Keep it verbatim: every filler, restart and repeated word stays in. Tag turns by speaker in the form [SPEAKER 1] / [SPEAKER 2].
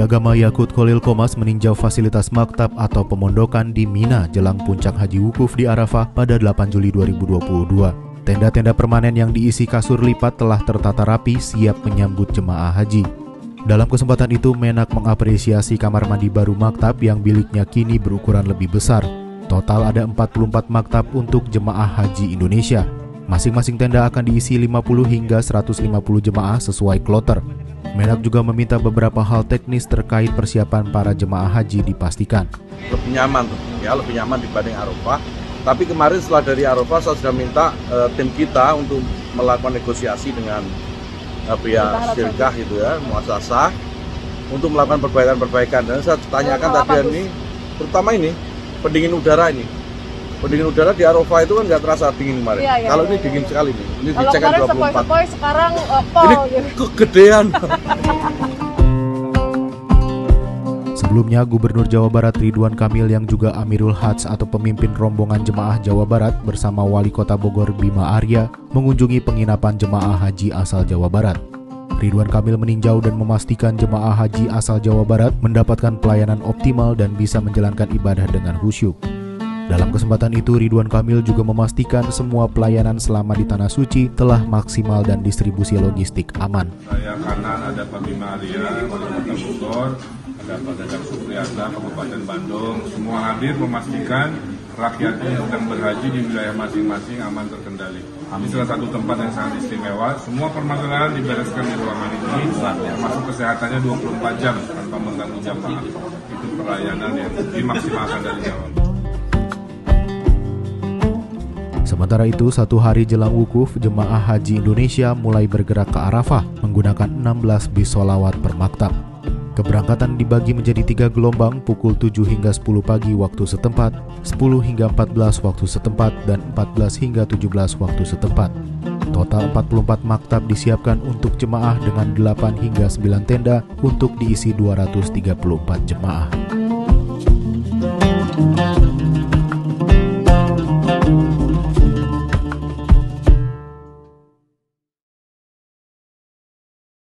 [SPEAKER 1] Agama Yakut Khalil Qomas meninjau fasilitas maktab atau pemondokan di Mina jelang puncak Haji Wukuf di Arafah pada delapan Juli dua ribu dua puluh dua. Tenda-tenda permanen yang diisi kasur lipat telah tertata rapi siap menyambut jemaah haji. Dalam kesempatan itu, Menak mengapresiasi kamar mandi baru maktab yang biliknya kini berukuran lebih besar. Total ada empat puluh empat maktab untuk jemaah haji Indonesia. Masing-masing tenda akan diisi lima puluh hingga seratus lima puluh jemaah sesuai kloter. Menak juga meminta beberapa hal teknis terkait persiapan para jemaah haji dipastikan.
[SPEAKER 2] Lebih nyaman, ya lebih nyaman dibanding Arafah. Tapi kemarin setelah dari Arafah saya sudah minta uh, tim kita untuk melakukan negosiasi dengan uh, pihak syirkah gitu ya, muasasah untuk melakukan perbaikan-perbaikan. Dan saya tanyakan tadi ini, terutama ini pendingin udara ini. Pendingin udara di Arafah itu kan nggak terasa dingin kemarin. Iya, iya, kalau iya, ini iya, dingin iya. sekali nih. Ini
[SPEAKER 3] kalau
[SPEAKER 2] dicek dua puluh empat.
[SPEAKER 3] Sepoi-sepoi sekarang uh, pol.
[SPEAKER 2] Ini kegedean.
[SPEAKER 1] Sebelumnya, Gubernur Jawa Barat Ridwan Kamil yang juga Amirul Hajj atau pemimpin rombongan jemaah Jawa Barat bersama Wali Kota Bogor Bima Arya mengunjungi penginapan jemaah haji asal Jawa Barat. Ridwan Kamil meninjau dan memastikan jemaah haji asal Jawa Barat mendapatkan pelayanan optimal dan bisa menjalankan ibadah dengan khusyuk. Dalam kesempatan itu, Ridwan Kamil juga memastikan semua pelayanan selama di Tanah Suci telah maksimal dan distribusi logistik aman.
[SPEAKER 4] Saya kanan ada Pak Bima Arya, Wali Kota Bogor, ada Pak Dadang Supriyatna, Kabupaten Bandung. Semua hadir memastikan rakyat yang sedang berhaji di wilayah masing-masing aman terkendali. Ini salah satu tempat yang sangat istimewa. Semua permasalahan dibereskan di ruangan ini, termasuk kesehatannya dua puluh empat jam tanpa mengganggu jamaah. Itu pelayanan yang dimaksimalkan dari Jawa.
[SPEAKER 1] Sementara itu, satu hari jelang wukuf, jemaah haji Indonesia mulai bergerak ke Arafah menggunakan enam belas bis sholawat per maktab. Keberangkatan dibagi menjadi tiga gelombang pukul tujuh hingga sepuluh pagi waktu setempat, sepuluh hingga empat belas waktu setempat, dan empat belas hingga tujuh belas waktu setempat. Total empat puluh empat maktab disiapkan untuk jemaah dengan delapan hingga sembilan tenda untuk diisi dua ratus tiga puluh empat jemaah.